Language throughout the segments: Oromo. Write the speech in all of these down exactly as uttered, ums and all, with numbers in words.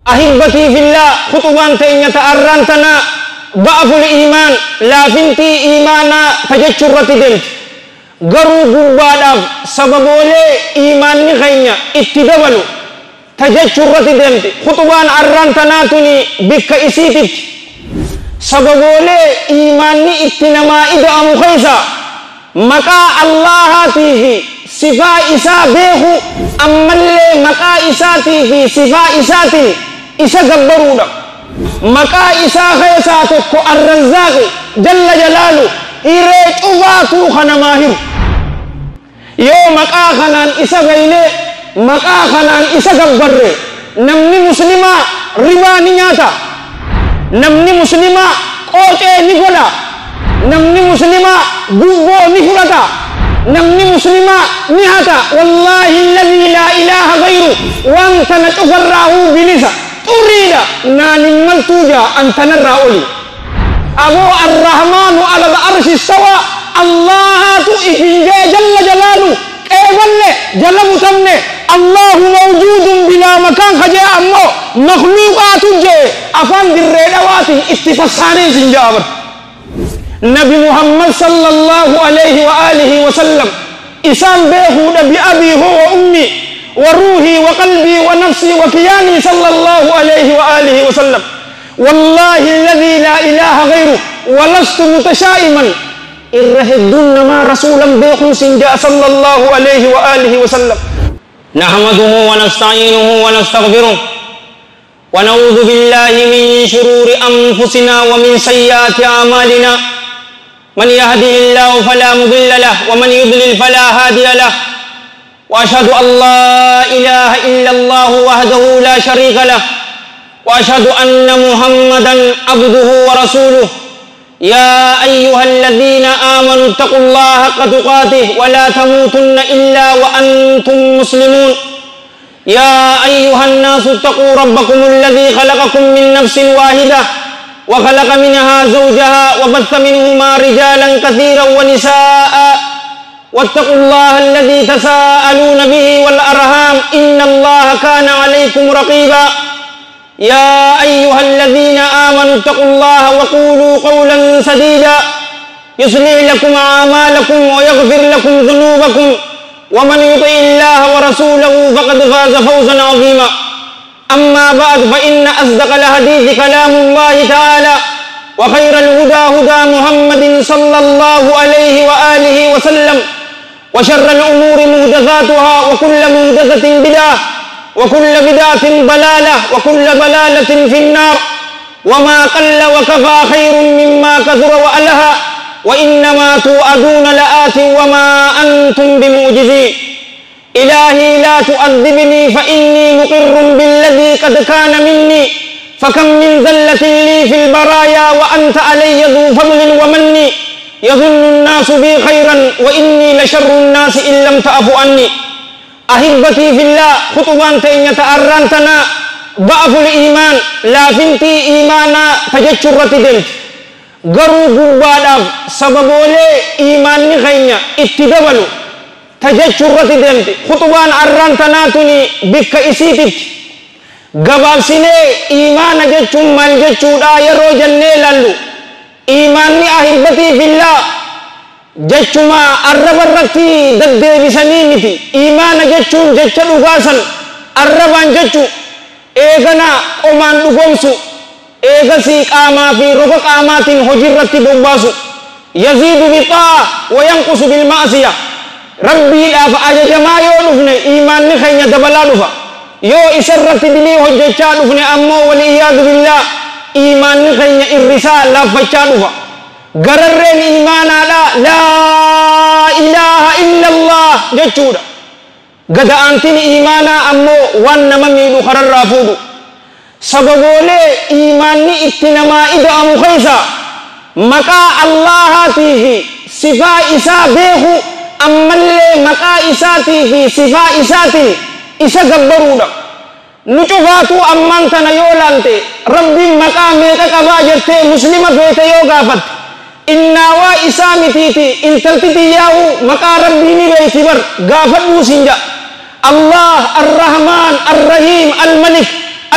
Ahibbati fillah, khutubaan teenya ta'arraan tana ba'aful iman, laafintii imaanaa tajechurratti deemti. Garuu gubbaadhaaf sababoolee imaanni keenya itti dabalu tajechurratti deemti. Khutubaan arraan tanaa tuni bikka isiititti sababoolee imaanni itti namaa ida'amu keessa maqaa Allahaatii fi sifaa isaa beeku, ammallee maqaa isaatii fi sifaa isaatiin isa gabbaruudha. Maqaa isaa keessaa tokko Ar-Razzaaqi jalla jalaalu hiree cufaatuu kanamaa hiru. Yoo maqaa kanaan isa beekne, maqaa kanaan isa gabbarre, namni muslimaa ribaa ni nyaata, namni muslimaa qooxee ni godha, namni muslimaa gubboo ni fudhata, namni muslimaa ni hata. Wallaahi alladhii laa ilaaha gayru, wanta na cufarraahuu bilisa xuriidha naanin maltuuja antanarraa oli. Aboo arrahmaanu alal arshi istawa, Allahatu ifinjee jalla jalaalu qeeballe jala butamne. Allahu mawjuudun bilaa makaan kajee ammoo makhluuqaatu jee afaan dirree dhawaatiin itti fassaanee isin jaabar. Nabi Muhammad sallallahu alayhi wa alihi wa sallam isaan beekuudha bi'abii huwa wa ummi wa ruuhii wa qalbii wa nafsii wa kiyaanii sallallahu alayhi wa alihi wa sallam. Wallahi alladhii laa ilaaha gayru walastu mutashaa'iman irra hedduun namaa rasuulan beekuun sin jaa sallallahu alayhi wa alihi wa sallam. نحمده ونستعينه ونستغفره ونعوذ بالله من شرور أنفسنا ومن سيئات أعمالنا. من يهده الله فلا مضل له ومن يضلل فلا هادي له. وأشهد أن لا إله إلا الله وحده لا شريك له وأشهد أن محمدا عبده ورسوله. يا أيها الذين آمنوا اتقوا الله حق تقاته ولا تموتن إلا وأنتم مسلمون. يا أيها الناس اتقوا ربكم الذي خلقكم من نفس واحدة وخلق منها زوجها وبث منهما رجالا كثيرا ونساء واتقوا الله الذي تساءلون به والأرحام إن الله كان عليكم رقيبا. يا أيها الذين آمنوا اتقوا الله وقولوا قولا سديدا يصلح لكم أعمالكم ويغفر لكم ذنوبكم ومن يطع الله ورسوله فقد فاز فوزا عظيما. أما بعد فإن أصدق الحديث كلام الله تعالى وخير الهدى هدى محمد صلى الله عليه وآله وسلم وشر الأمور محدثاتها وكل محدثة بدعة وكل بدعة ضلالة وكل ضلالة في النار. وما قل وكفى خير مما كثر وألهى وإنما توعدون لآت وما أنتم بمعجزين. إلهي لا تؤذبني فإني مقر بالذي قد كان مني فكم من ذلة لي في البرايا وأنت علي ذو فضل ومني. يظن الناس بي خيرا وإني لشر الناس إن لم تعف عني. Ahibbati fillah, khutubaan teenya ta'arraan tana ba'aful iman, laafintii imaanaa tajechurratti deemti. Garuu gubbaadhaaf sababoolee imaanni keenya itti dabalu tajechurratti deemti. Khutubaan arraan tanaa tuni bikka isiititti gabaabsinee imaana jechuun maal jechuudha yeroo jennee lallu. Imaanni ahibbatii fillah jechuma arraba irratti deddeebisanii miti. Imaana jechuun jecha dhugaasan arrabaan jechu eegana qomaan dhugoomsu eegasii qaamaa fi roga qaamaatiin hojii irratti bobbaasu. Yaziidu bixaa wa yanqusu bilmaasiya. Rabbiidhaaf ajajamaa yoo dhufne imaanni keenya dabalaa dhufa. Yoo isa irratti dilii hojjechaa dhufne ammoo waliyyadu billah imaanni keenya irrisaa laaffachaa dhufa. Gararreen imaanaadha laa ilaaha illallah jechuudha. Gada'aantiin imaanaa ammoo waan nama miidhu kararraa fuudhu. Sababoolee imaanni itti namaa ida'amu keessa maqaa Allahaatii fi sifaa isaa beeku, ammallee maqaa isaatii fi sifaa isaatiin isa gabbaruudha. Nu cufaatu ammaan tana yoo laalte rabbiin maqaa meeqa qabaa jettee muslima feete yoo gaafatte innaawaa isaa mitiiti intaltiti yaa'u maqaa rabbii ni beeyti bar gaafadhuu sin ja'a. Allah arrahmaan arrahiim almalik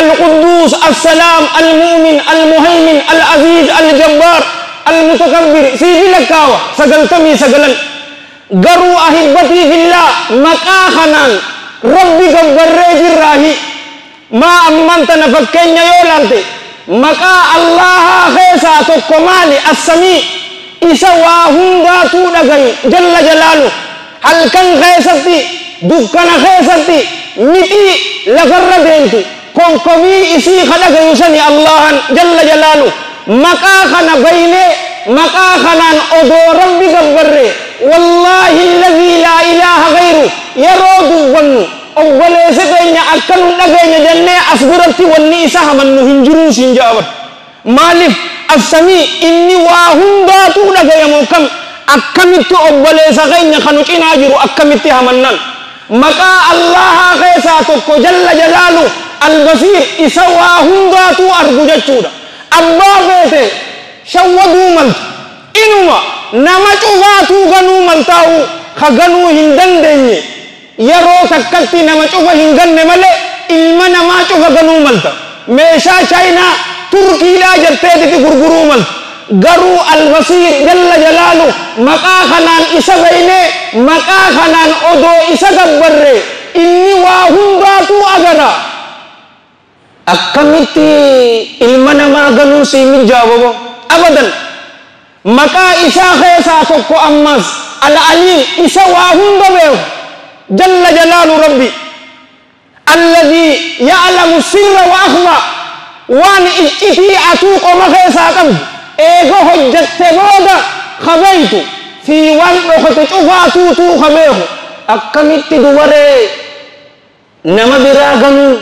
Al-Quddus, As-Salam, Al-Mu'min, Al-Muhaymin, Al-Aziz, Al-Jabbar, Al-Mutakabbir. Sibilang kawa, sagaltami sagalan. Garu ahibbati fillah, maqaa kanaan Rabbi gabbarree jirraahi. Ma ammanta na fakkeenya yoo laalte maqaa Allaha keessaa tokko maali? As-Samii, isa waa hundaatuu dhagayu jalla jalaalu. Halkan keessatti, dukkana keessatti, mixii lafarra deemtu konkomii isii ka dhagayu sani Allahan jalla jalaalu. Maqaa kana baynee maqaa kanaan odoo Rabbi gabbarree wallahi alladhii laa ilaaha gayru yeroo dubbannu obboleessa keenya akka nu dhageenya jennee as biratti wanni isa hamannu hin jiruu siin jaabar. Maaliif? As-Samii, inni waa hundaatuu dhagayamu kam akkamitti obboleessa keenya kanu cinaa jiru akkamitti hamannan? Maqaa Allaha keessaa tokko jalla jalaalu Al-Basiir, isa waa hundaatuu argu jechuudha. Abbaa feete shawwaduu malta, inuma nama cufaatuu ganuu maltaa'u ka ganuu hin dandeenye yeroo takkatti nama cufa hin ganne malee ilma namaa cufa ganuu malta. Meeshaa chaayinaa turkiidhaa jetteetiti gurguruu malta. Garuu Al-Basiir jalla jalaalu maqaa kanaan isa baynee maqaa kanaan odoo isa gabbarree inni waa hundaatuu agara. Akkamitti ilma namaa ganuu sii mijaa'u? Abadan. Maqaa isaa keessaa tokko ammas Al-Aliim, isa waa hunda beeku jalla jalaalu Rabbi. Alladhii ya'lamu sirra wa akhfa, waan iccitii atuu qoma keessaa qabdu eega hojjatte booda kabeeytu fi waan dhokote cufaatuutuu kabeeku. Akkamitti dubaree nama biraa ganuu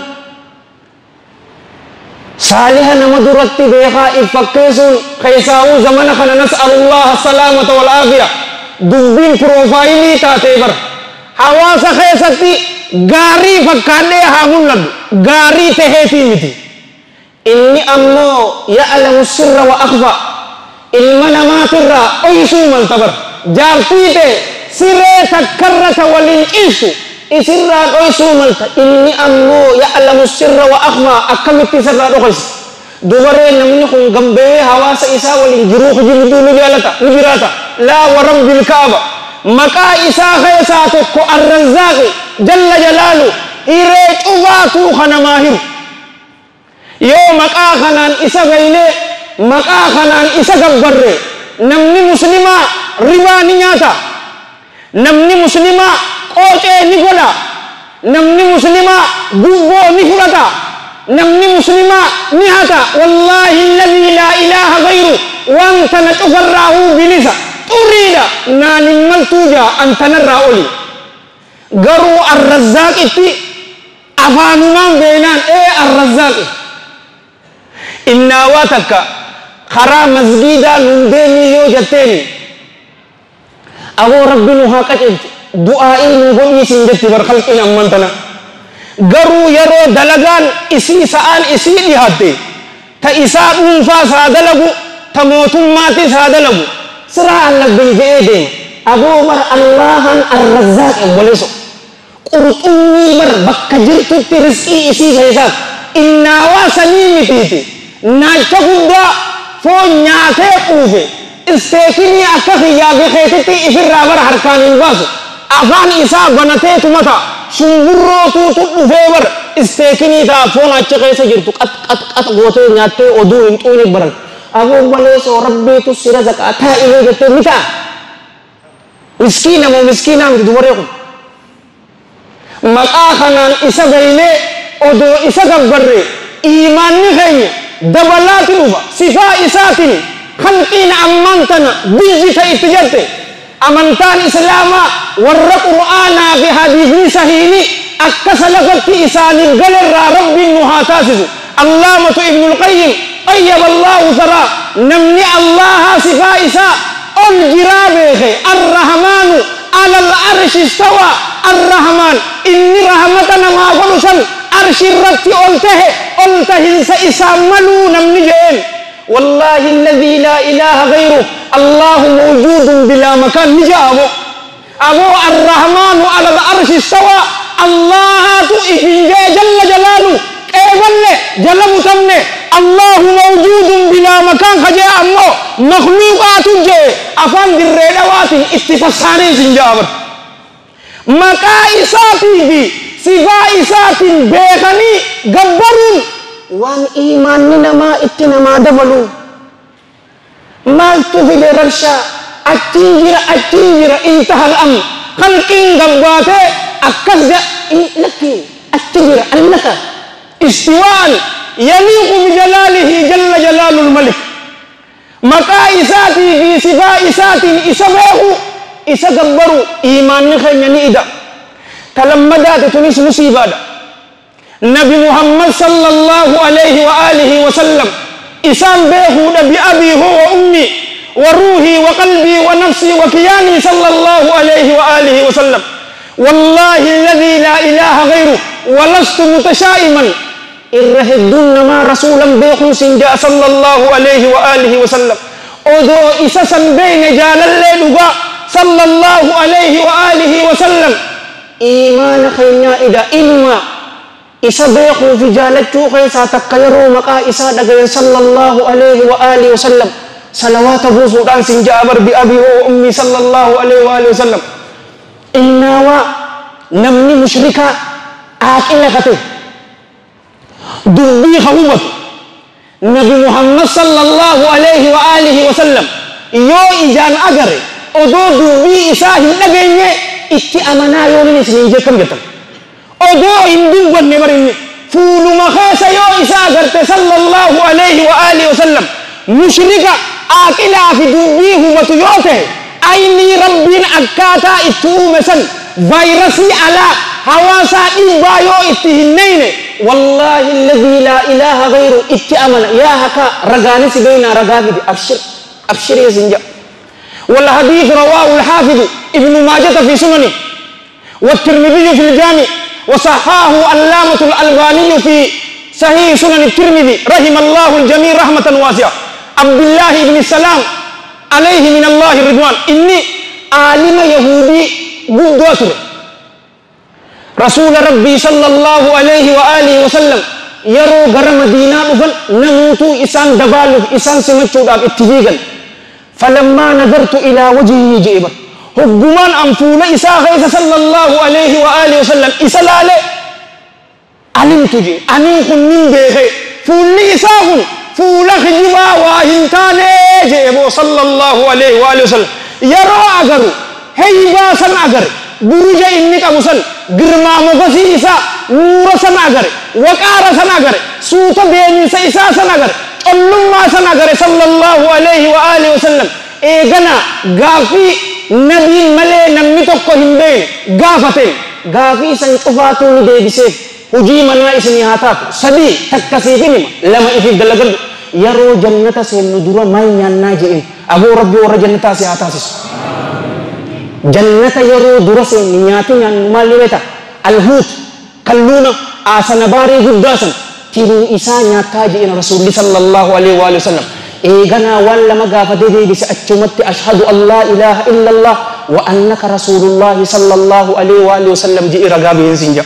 saaliha nama duratti beekaa ifakkeessuun keessaawuu zamana kana nas'alullaha salaamata wal aafiya. Dubbiin piroofaayilii taatee bara hawaasa keessatti gaarii fakkaadhee haa mul'atu, gaarii taheetii miti. Inni ammoo ya'lamu sirra wa akhfa, ilma namaatirraa dhoysuu malta bara. Jaartii ta'e siree takkarrata waliin ciisu isirraa dhoysuu malta. Inni ammoo ya'lamu sirra wa akhfa, akkamitti isirraa dhokaisa? Dubaree namni kun gambee hawaasa isaa waliin jiruu hujibduu ni jaalata ni jiraata. Laa wa rabbil kaaba, maqaa isaa keessaa tokko Ar-Razzaaqi jalla jalaalu hiree cufaatuu kanamaa hiru. Yoo maqaa kanaan isa baynee maqaa kanaan isa gabbarree namni muslimaa ribaa ni nyaata, namni muslimaa qoocee ni godha, namni muslimaa gubboo ni fudhata, namni muslimaa ni hata. Wallahi alladhii laa ilaaha gayru, wanta na cufarraahuu bilisa xuriidha naanin maltuuja antanarraa oli. Garuu Ar-Razzaaqitti afaanumaan beenaan ee Ar-Razzaaqi innaa waa takka karaa masgiidaa nun deemii yoo jetteeni aboo rabbi nu haa qaceelchu du'aa'ii nu godhiisin jetti bar khalqiin amman tana. Garuu yeroo dalagaan isii sa'aan isii dhihaatte ta isaa dhuunfaas haa dalagu ta mootummaatis haa dalagu siraa allabbii je'ee deema. Aboo bar Allahan Ar-Razzaaq obboleesso qurxummii bar bakka jirtutti rizqii isii keessaat innaa waa sanii mitiiti. Naacha guddaa foon nyaatee quufe isteekinii akka kiyyaa beekeetitti ifirraa bara harkaan hin baasu. Afaan isaa banateetu mata shumburrootuutu dhufee bar isteekinii ta'a foon achi keessa jirtu qat qat qat gootee nyaattee oduu hin xuune baran. Aboo maleessoo rabbiitu sira zakaataa ilee jettee ni ta'a. Miskiina moo miskiinaa miti dubaree kun. Maqaa kanaan isa baynee odoo isa gabbarree iimaanni keenya dabalaati dhufa sifaa isaatiin khalqiin ammaan tana biyyi ta itti jette amantaan islaamaa warra qur'aanaa fi hadiisni sahiini akka salafatti isaaniif galerraa rabbiin nu haa taasisu. Allaamatu Ibnul Qayyim ayyaba Allahu saraa namni Allaha sifaa isaa ol jiraa beeke Ar-Rahmaanu alal arshi istawaa. Ar-Rahmaan inni rahmata namaa godhu san arshi irratti ol tahe ol tahinsa isaa maluu namni jeen. Wallahi alladhii laa ilaaha gayru Allahu mawjuudun bilaa makaan ni jaabo. Aboo Ar-Rahmaanu alal arshi istawaa Allahatu ifin jee jalla jalaalu qeeballe jala butamne Allahu mawjudun bila makan kaje ammo makhluqatu je afan dirre dawati ittifasani sinjabar maka isati bi sifa isatin bekani gabbarun wan iman ni nama ittinama dabalu mal tuhil rarsha atijira atijira intahal am khalqin gabbate akkaza laki atijira annaka istiwan yaliqu bi jalalihi jalla jalalul malik maka isati bi sifa isatin isabahu isagabbaru iman ni khaynya ni ida talammada tunis musibada Nabi Muhammad sallallahu alaihi wa alihi wa sallam isan behu nabi abi huwa ummi wa ruhi wa qalbi wa nafsi wa kiyani sallallahu alaihi wa alihi wa sallam wallahi alladhi la ilaha ghairu wa lastu mutashaiman irrahiddun ma rasulan behu sinja sallallahu alaihi wa alihi wa sallam odo isasan bayna jalalle duga sallallahu alaihi wa alihi wa sallam iman khaynya ida ilma isa beeku fi jaalachuu keessa takka yeroo maqaa isaa dhagaye sallallahu alaihi wa alihi wa sallam salawaata buusuudhaan sin jaabar bi abi wa ummi sallallahu alaihi wa alihi wa sallam innaawa namni mushrika aaqila kate dubbii hahubatu nabi Muhammad sallallahu alaihi wa alihi wa sallam yoo ijaan agare odoo dubbii isaa hin dhageenye itti amanaa yoo nin isin hin jekkam jettan odoo hin dubbanne barinne fuuluma keessa yoo isaa agarte sallallahu alaihi wa alihi wa sallam mushrika aaqilaa fi dubbii hubatu yoo ta'e aynii rabbiin akkaataa itti uume san vaayirasii alaa hawaasaa dhiibbaa yoo itti hin neyne wallahi alladhii laa ilaaha ghayru itti amana yaa haka ragaanis beynaa ragaa fidi abshir abshir yasin ja والحديث رواه الحافظ ابن ماجة في سننه والترمذي في الجامع وصححه علامة الألباني في صحيح سنن الترمذي رحم الله الجميع رحمة واسعة عبد الله بن السلام عليه من الله الرضوان إني عالم يهودي قدوة رسول ربي صلى الله عليه وآله وسلم يرو غرم مدينة دفن نموتو إسان دبالو إسان سمجو داب اتفيقا فلما نظرت إلى وجهه جئبا هجمان أنفول إسا غيث صلى الله عليه وآله وسلم إسا لالي علمت جي أنين كن من بيخي فول إساهم فول خجبا واهنتاني جئبو صلى الله عليه وآله وسلم يرو أغرو هيبا سن أغر برج إنك أبو سن گرما مغسي إسا نور سن أغر وقار سن أغر سوط بيني سيسا سن أغر اللهم سنغر صلى الله عليه وآله وسلم إيغنا غافي نبي ملي نمي توكو هندين غافتين غافي سنقفاتو ندي بسيف هجي منا اسمي هاتات سدي تكسيفيني لما إفيد دلغل يرو جنة سين ندورا ما ينانا جئين أبو ربي ورى جنة سياتاسس جنة يرو درا سين نياتي نان ماليوتا الهوت كلونا آسان باري قداسا tiru isa nyata ji'in Rasulullah sallallahu alaihi wa sallam eegana walla magafate deebise achumatti ashhadu an la ilaha illallah wa annaka rasulullah sallallahu alaihi wa sallam ji'i ragaa bihin sinja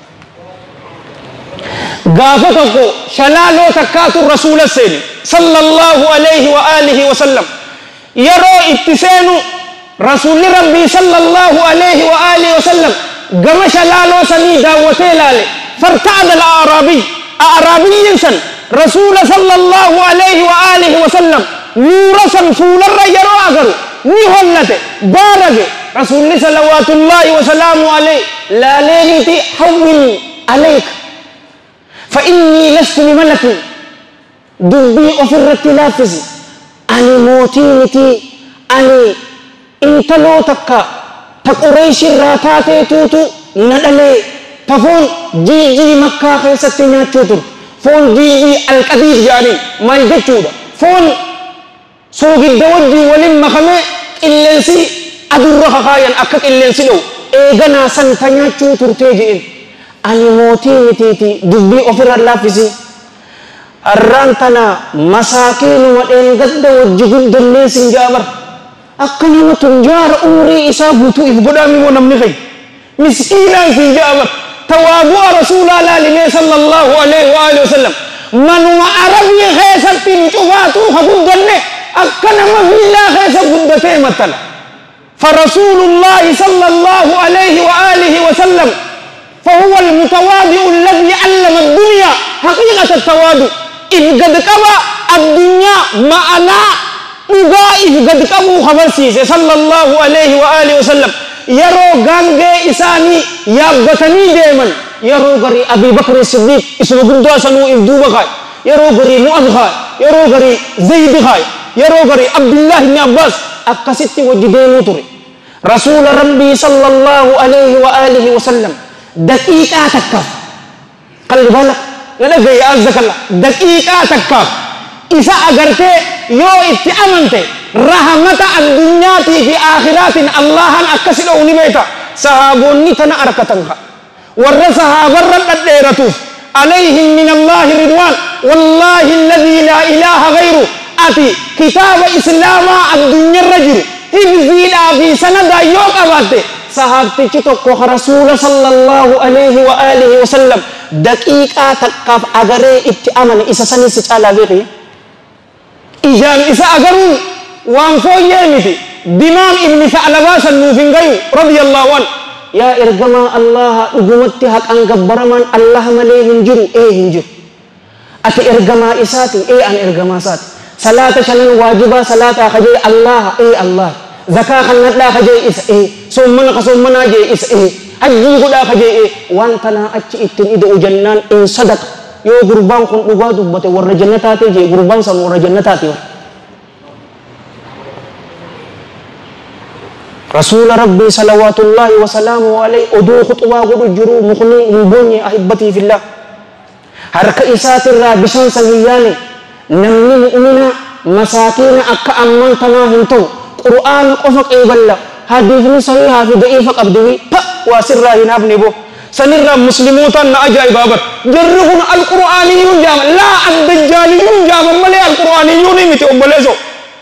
gaafa tokko shalaaloo takkaatu rasula seeni sallallahu alaihi wa alihi wa sallam yeroo itti seenu rasulli rabbii sallallahu alaihi wa alihi wa sallam gama shalaaloo sanii daawwatee laale fartaada al-arabi أعرابي إنسان رسول صلى الله عليه وآله وسلم نورسا فول الرجل أغر نهلت بارك رسول صلوات الله وسلامه عليه لا ليلتي حول عليك فإني لست بملك دبي أفرت لافز أني موتينتي أني انتلو تكا تقريش الراتاتي توتو ندلي تفون جي جي مكة خيستي ناتشوتر فون جي جي القدير جاري ما يجتشودا فون سوق الدوجي ولم مخمي إلنسي أدر خايا أكك إلنسي لو إيغنا سنتا ناتشوتر تيجين أني موتي نتيتي دبي أفر الله فيسي الرانتنا مساكين وإن قد وجهن دلسين جابر أكنا متنجار أمري إسابوتو إفقدامي ونمني خي مسكينا في جابر تواضع رسول الله صلى الله عليه وآله وسلم من عربي خيسة نشوفاتو خبودنه أكنا ما في الله خيسة بدته مثلا فرسول الله صلى الله عليه وآله وسلم فهو المتواضع الذي علم الدنيا حقيقة التواضع إذ قد كبا الدنيا معنا إذ قد كبو خبر سيسي صلى الله عليه وآله وسلم يرو غانغي إساني يابتني ديمن يرو غري أبي بكر الصديق اسمه قدوة سنو إبدو بخاي يرو غري مؤذ خاي يرو غري زيد خاي يرو غري عبد الله بن عباس أكست وجدين وطري رسول ربي صلى الله عليه وآله وسلم دقيقة تكاف قال بالك أنا جاي أعزك الله دقيقة تكاف إذا أجرت يو اتأمنت رحمة الدنيا في آخرات الله أكسر ونبيتا صحابوني تنا أركتنها ور صحابة رد ديرتوف عليهم من الله رضوان والله الذي لا إله غيره أتي كتاب إسلام الدنيا الرجل تبزيلا في سند يوك أباته صحابتي تتوقع رسول صلى الله عليه وآله وسلم دقيقة تقف أغري اتأمن إسا سني سيطالا بيقي إجان إسا أغرون وانفو يمتي دمام ابن ثعلباس النوفنغي رضي الله عنه يا إرغما الله أقومت حق أن قبرمان الله مليه هنجر إيه هنجر أتي إرغما إساتي إيه أن إرغما سات صلاة شنن واجبا صلاة خجي الله إيه الله زكاة خلنت لا خجي إس إيه سومنا خسومنا جي إس إيه أجي قدا خجي إيه وانتنا أجي إتن إدعو جنان إن صدق يو قربان خن أغادو بطي ور جنتاتي جي قربان سن ور جنتاتي رسول ربي صلوات الله وسلامه عليه أدو خطوة قد جرو مخني مبوني أحبتي في الله حركة إسات الرابشان سنهياني نمني مؤمنا مساكين أكا أمان تناهم تو قرآن قفق إيبالا حديثني صحيحة في ضعيفة قبضوي پا واسر راهنا بنبو سنر مسلموتا نأجائي بابر جرهن القرآنيون جامع لا الدجاليون جامع ملي القرآنيون متي أمبليزو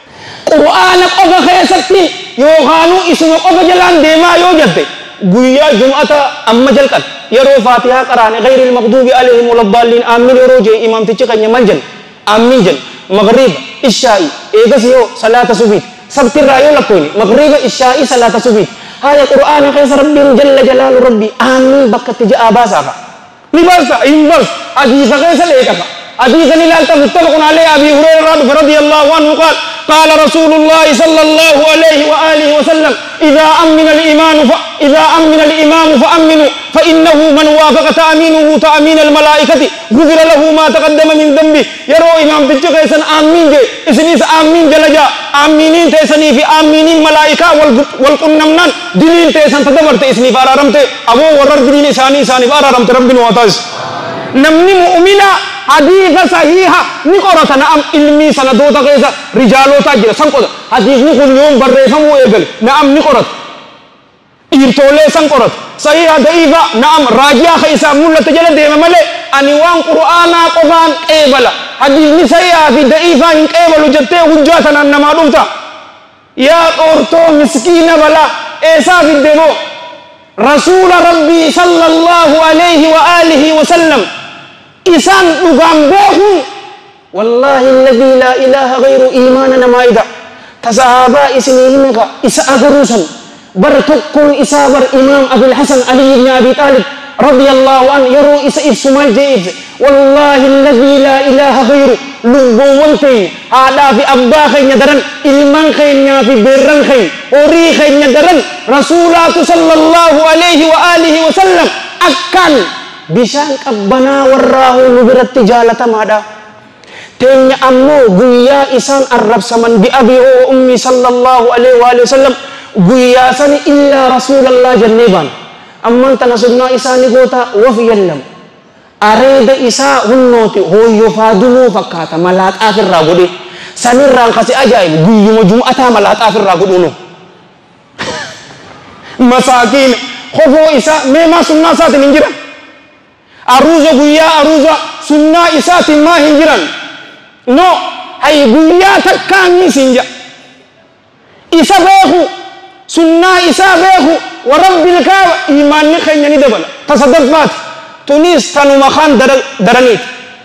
قرآن قفق خيستي يوغانو اسم قفق جلان ديما يو جدي قويا جمعة أما جلقل يرو فاتحة قرآن غير المغضوب عليهم ولا الضالين آمين يرو جي إمام تيچقن يمنجن آمين جن مغرب إشائي إيغسيو صلاة سبيت سبت الرأيو لكويني مغرب إشائي صلاة سبيت هذا قرآن خيس ربي جل جلال ربي آمين بكت جاء باساقا لباسا إنبس حديث خيس ليكا حديث للالتا متفق عليه أبي هريرة رضي الله عنه قال قال رسول الله صلى الله عليه وآله وسلم إذا أمن الإيمان ف... إذا أمن الإمام فأمنوا فإنه من وافق تأمينه تأمين الملائكة غفر له ما تقدم من ذنبه يرو إمام تجيسن آمين جي إسنيس آمين جلجا آمينين تيسني في آمينين ملائكة والقنمنان دلين تيسن تدمرت إسني فارارمت أبو ورر دلين إساني إساني فارارمت ربنا واتاز نمني مؤمنا حديث صحيحة نقرأ نعم علمي سندوتا كيسا رجالوتا جرا سنقرأ حديث نقول يوم بريفمو إيقل نعم نقرأ إيرتولي سنقرأ صحيحة ضعيفة نعم راجيا خيسا مولا تجلى ديما ملي أنيوان قرآنا قفان قيبلا حديث نسيا في ضعيفة إن قيبلو جتة حجاتنا أنما دوتا يا أورتو مسكين بلا إيسا في الدمو رسول ربي صلى الله عليه وآله وسلم إسان نغامبه والله الذي لا إله غير إيماننا مايدا تصحابا إسنينك إسا أغروسا برتقل إسابر إمام أبي الحسن علي بن أبي طالب رضي الله عنه يرو إسا إبسمال جيب والله الذي لا إله غيره لبو وانتين هذا في أبا خين يدرن إلمان خين في برن خين وري خين يدرن رسولات صلى الله عليه وآله وسلم أكل bisaan qabbanaa warraahu nu biratti jaalatamadha teenya ammoo guyyaa isaan arrabsaman bi abi wa ummi sallallahu alaihi wa sallam guyyaa sani illa rasulallah jennee baan amman tana sunnaa isaani goota waf yallam areeda isaa hunnooti hooyyoo faadunuu fakkaata malaaxaaf irraa godhe sanirraan kasi ajaa'ib guyyuma jum'ataa malaaxaaf irraa godhuunu masaakiin hofoo isaa meemaa sunnaa isaatiin hin jiran aruza guyyaa aruza sunnaa isaatiin maa hin jiran no hay guyyaa takkaanni sinja isa beeku sunnaa isaa beeku wa rabbil kaaba imaanni keenya ni dabala تصدفات تنيس تنو مخان در درنيت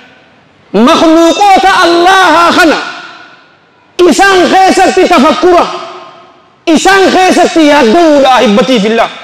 مخلوقات الله خنا إسان خيست تفكرة إسان خيست يهدون أحبتي في الله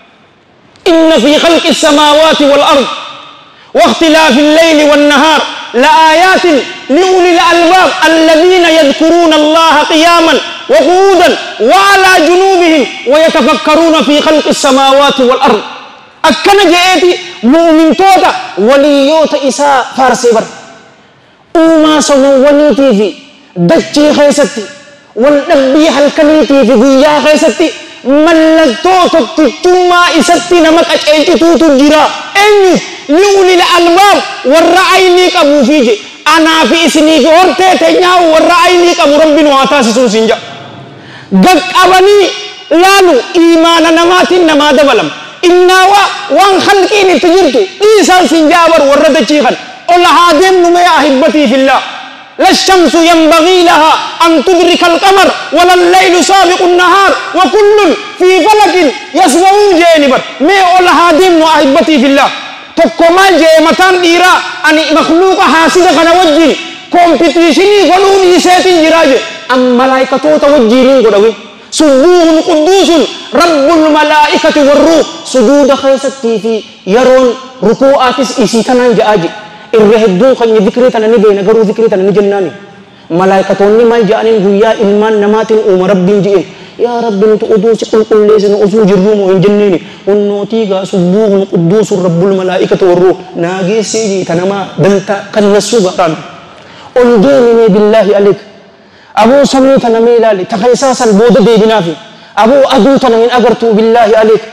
إن في خلق السماوات والأرض واختلاف الليل والنهار لآيات لأولي الألباب الذين يذكرون الله قياما وقعودا وعلى جنوبهم ويتفكرون في خلق السماوات والأرض أكن جئتي مؤمن توتا وليوت إساء فارسي بر أوما سمو ونيتي في دجي خيستي والنبي حلقنيتي في قيا خيستي ملتو تتتما إستي نمك أجيتو تجرا أني لأولي الألباب والرعيني كابو فيجي أنا في إسني في ورطة تنياو والرعيني كابو ربين واتاسسو سنجا قد أبني لانو إيمان نمات نما دبلم إنا وان خلقين تجرتو إيسان سنجاور ورد جيغن أولا هادم نمي أحبتي في الله لا الشمس ينبغي لها أن تدرك القمر ولا الليل سابق النهار وكل في فلك يسبحون جانبا مي أولا هادم وأحبتي في الله تكمل جيمتان ديرا أني مخلوق حاسد خنا وجين كومبيتيشني فلون يساتين جراج أم ملائكة توجينين قدوي سبوه قدوس رب الملائكة والروح سجود خيستي في يرون ركوعات إسيتنا جاجي الرهدون خن ذكري تنني بين غرو ذكري تنني جناني ملائكتوني ما جانين غيا إلمان نماتين أم ربين جين يا رب انت أدوس كل كل ليسن أسوج الروم وإنجنيني ونوتيغا سبوه قدوس رب الملائكة والروح ناجي سيجي تنما دنتا كن نسوغا ران أنجيني بالله عليك أبو سمي تنمي لالي تخيساسا بود دي بنافي أبو أدو تنمين أغرتو بالله عليك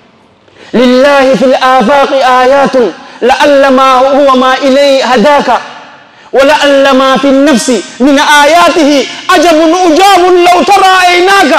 لله في الآفاق آيات لعل ما هو ما إليه هداك ولعل ما في النفس من آياته عجب أجاب لو ترى عيناك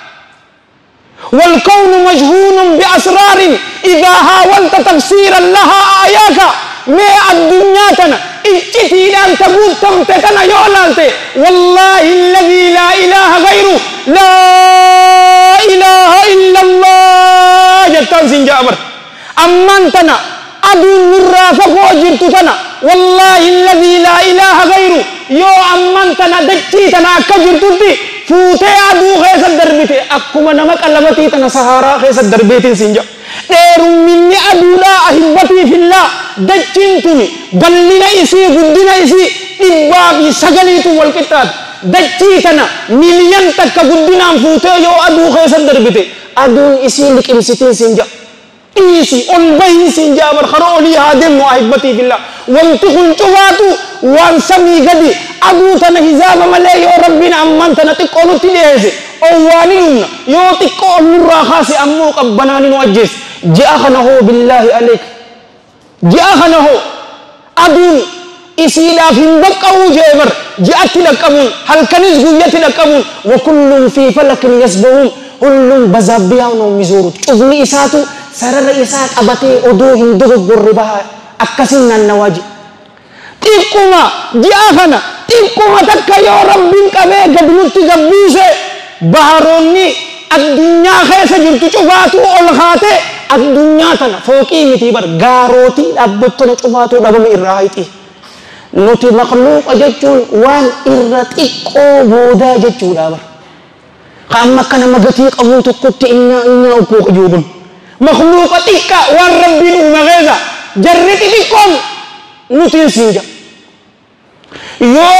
والكون مجهول بأسرار إذا حاولت تفسيرا لها آياك ما الدنيا تنا إجتي أن تقول تمتكنا يولانت والله الذي لا إله غيره لا إله إلا الله جتان سنجابر أمانتنا أدو نرى فقوجرت تنا والله الذي لا إله غيره يو أمانتنا دجتنا كجرت دي فوتي أدو خيس الدربيتي أكما نمك ألمتي تنا سهارا خيس الدربيتي سنجا دير مني أدو لا أحبتي في الله دجتني بلنا إسي قدنا إسي إبابي سجليتو والكتاب دجتنا مليون تك قدنا فوتي يو أدو خيس الدربيتي أدو إسي لك إمسيتين سنجا إيسي أنبهي سنجابر خرولي هادم وأحبتي في الله وانتقل جواتو وانسمي قدي أدوتنا هزام ملي يو ربنا أمانتنا تقولوا تليهزي أوانينا يو تقول نراخاسي أموك أبناني نوجيس جاءخنا هو بالله عليك جاءخنا هو أدون إسي لا في مبقى جابر جاءت لكمون هل كنز قوية لكمون وكل في فلك يسبهون كل بزابيا ونومزورو أذني إساتو سرر إسات أبتي أدوهم دغب الرباها أكسنا النواجي تيكما جاءخنا تيكما تكا يا ربين كبه قبلتي قبوسي بحروني الدنيا خيسة جرتو شفاتو أولخاتي الدنيا تنا فوقي متبر غاروتي أبتنا شفاتو دبم إرهايتي نوتي مخلوق أجتون وان إرتقو بودا جتون دابر خامة كان مغتيق أبوتو قبت إنا إنا أبوك جوبن مخلوق تيكا وان ربين ومغيزة جرتي بكم نوتي سنجا يو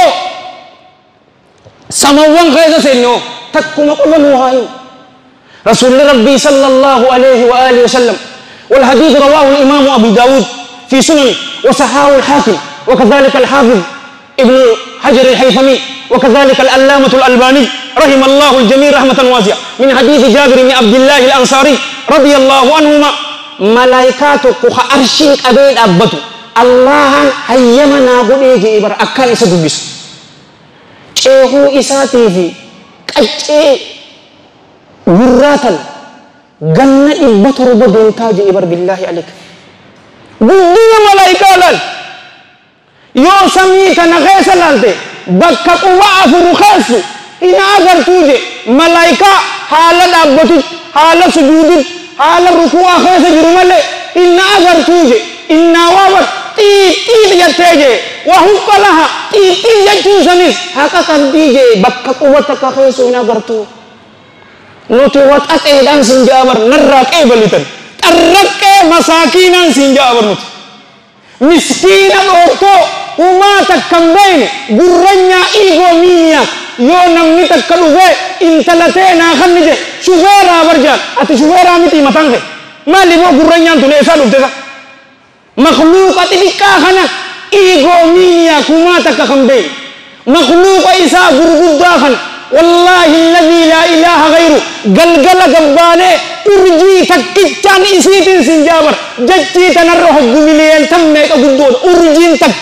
سموان خيزة سنو تكو مقبل مهايو رسول ربي صلى الله عليه وآله وسلم والحديث رواه الإمام أبي داود في سننه وصححه الحاكم وكذلك الحافظ ابن حجر الحيثمي وكذلك الألامة الألباني رحم الله الجميع رحمة واسعة من حديث جابر بن عبد الله الأنصاري رضي الله عنهما ملائكاتك خأرشين أبيد أبتو الله حيمنا قليك إبر أكان إساتو بس شيخو إساتي في كأجي وراتل جنة إبتر بدون تاج إبر بالله عليك بدون ملائكة لال يو سميتنا غيس لالتي بكا قوة فرخاسو إن أغر توجي ملائكة حالة أبتو حالة سجود حالة ركوع خيس جرمالي inna agartuje inna wabat tiiti jatteje wa huqqalaha tiiti jachusanis haka kan dije bakka quwwata ka khaysu in agartu nuti wat aqedan sinjabar narraqe balitan tarraqe masakinan sinjabar nuti miskina orto umata kambaine gurranya igo miya yo namni takka dhufe intalate na khanije shufera barjan ati shufera miti matange mali mo gurranya tule esa dhufte sa makhluqat dikka khana igo miya kuma takka kambaine makhluqa isa gurgudda khan wallahi alladhi la ilaha ghairu galgala gabbane urji takkichan isitin sinjabar jacci tanarro gumiliyen tamme ka guddo urjin tak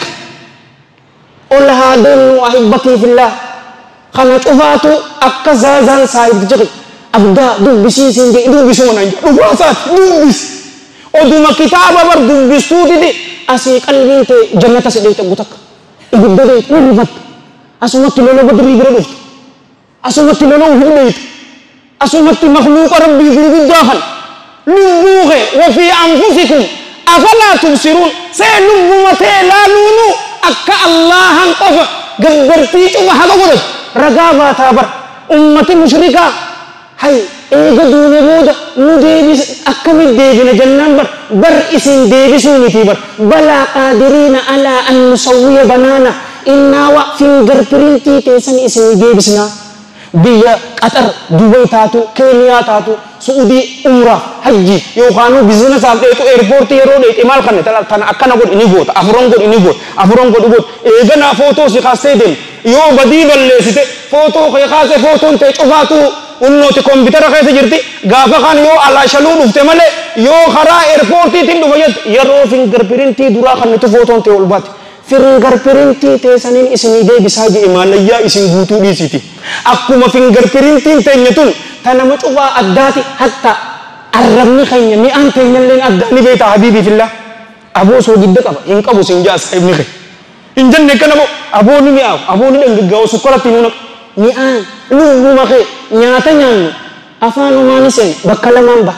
ul hadun ahibati fillah khana tufatu akkazazan sahib jik abda du bisi sinje du bisu mananja du basat du bis oduma kitaba bar du bisu tidi asi qalbin te jannata se de gutak ibudde de nurbat asumati lolo badri gro asumati lolo hulait asumati makhluq rabbi gurguddahan lumbuhe wa fi anfusikum afala tubsirun sai lumbumate la nunu akka allahan qofa gabbarti cuma haga godot ragaba tabar ummati musyrika hay ega dune boda nu debis akkamit debina jannan bar bar isin debisu miti bar bala qadirina ala an nusawwiya banana inna wa finger printi tesan isin debisna biya Qatar Dubai taatu Kenya taatu Saudi umrah haji yo khanu business ap itu airport yero de imal kan tan tan akana god ini got afron god ini got afron god got e gana photo si khasse dem yo badibal le site photo khay khasse photo te chufatu unno te computer khasse jirti gafa khan yo ala shalu dufte male yo khara airport tin du bayat yero fingerprint dura khan to photo te ulbat fingerprint te sanin isini de bisaji imalaya isin gutu di siti akkuma fingerprint te nyatun tanama cuba addati hatta arrabni khaynya mi ante nyallen addani beta habibi fillah abo so gidda ka in qabu sinja sahib ni khay in janne kanabo abo ni mi aw abo ni den gaw su kolati nunak ni an lu lu ma khay nyata nyan afanu manisen bakala mamba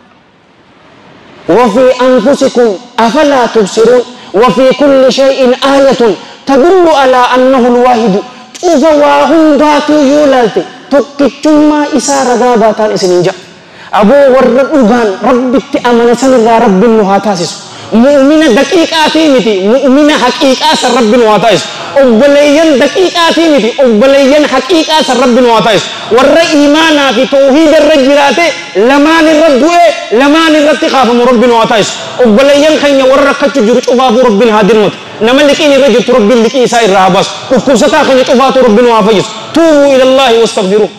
wa fi anfusikum afala tubsirun wa fi kulli shay'in ayatun tadullu ala annahu alwahid ufa wa hundatu yulalti tokkichumma isa raga batan isininja abo warra ugan rabbitti amana sanirra rabbin muhatasis mu'mina daqiqati miti mu'mina haqiqa sar rabbin muhatais ubbalayyan daqiqati miti ubbalayyan haqiqa sar rabbin muhatais warra imana fi tauhid ar-rajulate laman ar-raddu'e laman ar-rattiqaf rabbin muhatais ubbalayyan khaynya warra kachu juru ubabu rabbin hadirmat namaliki ni rajul rabbil liki sa'ir rahabas ukubsata khaynya ubatu rabbin muhafais tubu ila Allah wastaghfiruh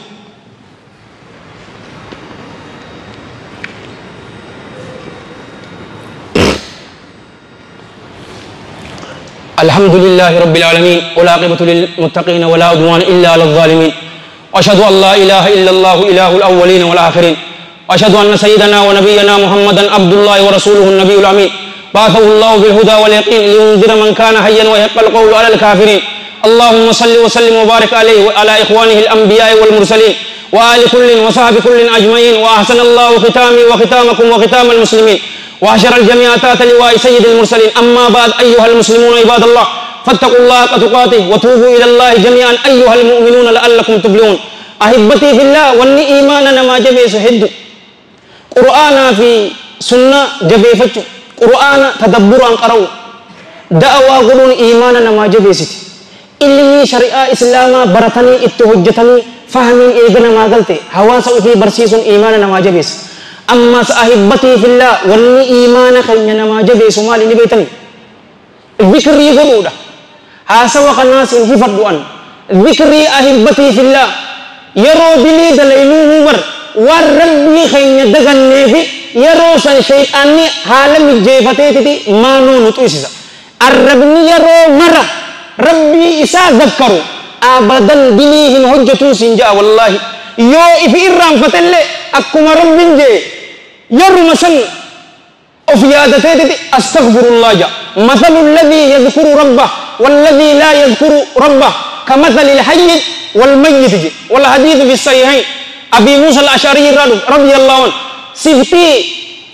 الحمد لله رب العالمين والعاقبة للمتقين ولا عدوان إلا على الظالمين وأشهد أن لا إله إلا الله إله الأولين والآخرين وأشهد أن سيدنا ونبينا محمدا عبد الله ورسوله النبي الأمين بعثه الله بالهدى واليقين لينذر من كان حيا ويحق القول على الكافرين اللهم صل وسلم وبارك عليه وعلى إخوانه الأنبياء والمرسلين وآل كل وصحب كل أجمعين وأحسن الله ختامي وختامكم وختام المسلمين وحشر الجميع تحت لواء سيد المرسلين أما بعد أيها المسلمون عباد الله فاتقوا الله حق تقاته وتوبوا إلى الله جميعا أيها المؤمنون لعلكم تفلحون أحبتي في الله واني إيماننا ما جبه سهد قرآنا في سنة جبه فتش قرآن تدبر عن قرأوا دعوة قرون إيماننا ما جبه ست إلي شريعة إسلاما برتني اتهجتني فهمين إيغنا ما قلت حواسا في برسيس إيماننا ما جبه ست أما أحبتي في الله واني إيمانا خينا ما جبه سمالي نبيتني ذكري قلودا هاسا وقناس انهفت دوان ذكري أحبتي في الله يرو دلي دلينو مر والربي خينا دغن نفي يرو سن شيطاني حالم جيفتي ما نونو توسيسا الربني يرو مر ربي إسا ذكروا أبدا دليهم حجتو سنجا والله يو إفي إرام فتلي أكما ربين جي يرو مسل أفيادتي أستغفر الله جا مثل الذي يذكر ربه والذي لا يذكر ربه كمثل الحي والميت جي والحديث في الصحيحين أبي موسى الأشعري رضي الله عنه سفتي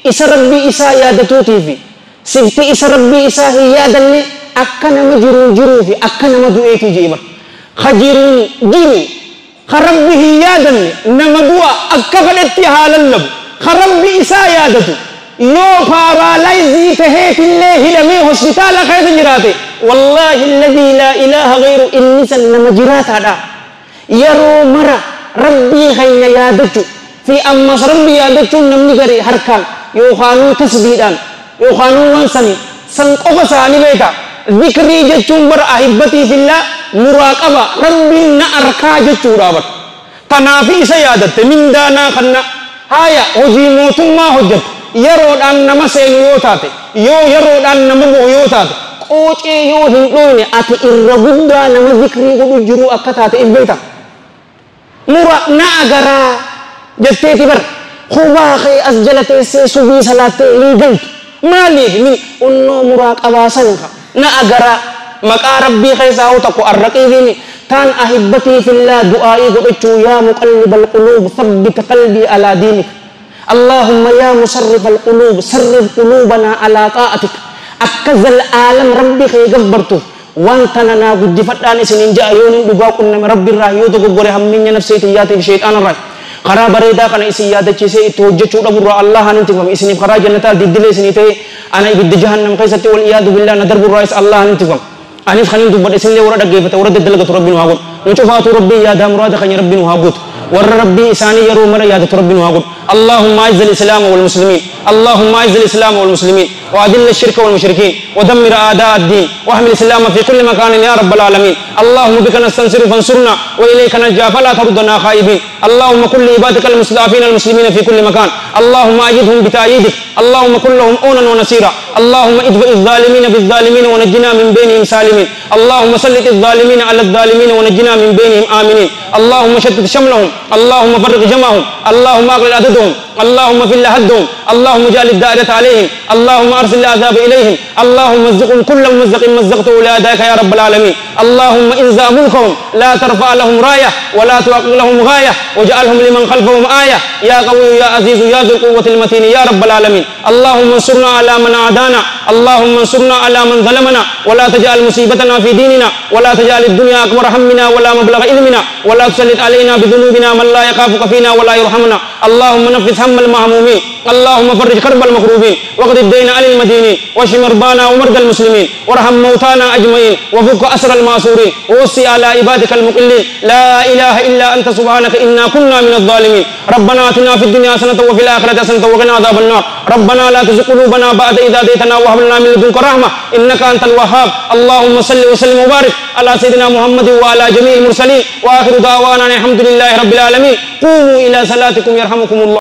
isa rabbii isaa yaadatuutii fi sifti isa rabbii isaa hin yaadanne akka nama jiruu jiruu fi akka nama du'eetii jeema ka jiruun jiru ka rabbi hin yaadanne nama du'a akka fedhetti haa lallabu ka rabbi isaa yaadatu yoo paaraalaayizii taheetillee hidhamee hospitaala keessa jiraate wallaahi alladhii laa ilaaha gayru inni san nama jiraataadha yeroo mara rabbii keenya yaadachu fi ammas rabbii yaadachuun namni gari harkaan yookaanuu tasbiidhaan yookaanuu waan sanii san qofa isaanii beeka dhikrii jechuun bara ahibbatii fillaa muraaqaba rabbiin na arkaa jechuudha bara tanaafi isa yaadatte mindaanaa kanna haya hojii mootummaa hojjette yeroodhaan nama seenu yoo taate yoo yeroodhaan nama bu'u yoo taate qoocee yoo hin dhoyne ati irra guddaa nama dhikrii godhu jiru akka taate in beekta mura na agaraa jetteeti bar khubaa kee as jala teessee subii salaattee hin galtu maaliif min onnoo muraaqabaa sanka na agaraa maqaa rabbii keessaa hoo takko arraqiifiini taan ahibbatii fillaa du'aa'ii godhachuu yaa muqallibal quluub thabbit qalbii alaa diinik اللهم يا مصرف القلوب صرف قلوبنا على طاعتك أكذا العالم ربي خي غبرته وانت لنا قد فتان سنين جاء يوني دقاقنا من ربي الراهيو تقبر همين نفسي تياتي بشيطان الراي خرا بريدا كان إسيادة جيسي توجه شو رب الله ننتقم إسني خرا جنة دي دلي سني تي أنا إبد جهنم قيستي والإياد بالله ندرب الرئيس الله ننتقم أنيف خلين تبر إسني ورد جيفة ورد دلقة ربي وهاقود نشوفات ربي يا دام مراد خني ربي وهاقود ور ربي إساني يرو مرا يا ربي وهاقود اللهم اعز الاسلام والمسلمين اللهم اعز الاسلام والمسلمين واذل الشرك والمشركين ودمر اعداء الدين واحمل الاسلام في كل مكان يا رب العالمين اللهم بك نستنصر فانصرنا واليك نلجا فلا تردنا خائبين اللهم كل عبادك المستضعفين المسلمين في كل مكان اللهم اجدهم بتأييدك اللهم كن لهم اونا ونصيرا اللهم ادفع الظالمين بالظالمين ونجنا من بينهم سالمين اللهم سلط الظالمين على الظالمين ونجنا من بينهم امنين اللهم شتت شملهم اللهم فرق جمعهم اللهم اغلل عددهم اللهم في هدهم اللهم اجعل الدائرة عليهم اللهم ارسل العذاب اليهم اللهم مزقهم كل ممزق مزقته لاعدائك يا رب العالمين اللهم انزع ملكهم لا ترفع لهم رايه ولا توقع لهم غايه واجعلهم لمن خلفهم ايه يا قوي يا عزيز يا ذو القوه المتين يا رب العالمين اللهم انصرنا على من عادانا اللهم انصرنا على من ظلمنا ولا تجعل مصيبتنا في ديننا ولا تجعل الدنيا اكبر همنا ولا مبلغ علمنا ولا تسلط علينا بذنوبنا من لا يخافك فينا ولا يرحمنا اللهم نفس هم المهمومين اللهم فرج كرب المكروبين واقض الدين عن المدينين واشف مرضانا ومرضى المسلمين وارحم موتانا اجمعين وفك اسر الماسورين ووصي على عبادك المقلين لا اله الا انت سبحانك انا كنا من الظالمين ربنا اتنا في الدنيا حسنه وفي الاخره حسنه وقنا عذاب النار ربنا لا تزغ قلوبنا بعد إذ هديتنا وهب لنا من لدنك رحمه انك انت الوهاب اللهم صل وسلم وبارك على سيدنا محمد وعلى جميع المرسلين واخر دعوانا الحمد لله رب العالمين قوموا الى صلاتكم يرحمكم الله.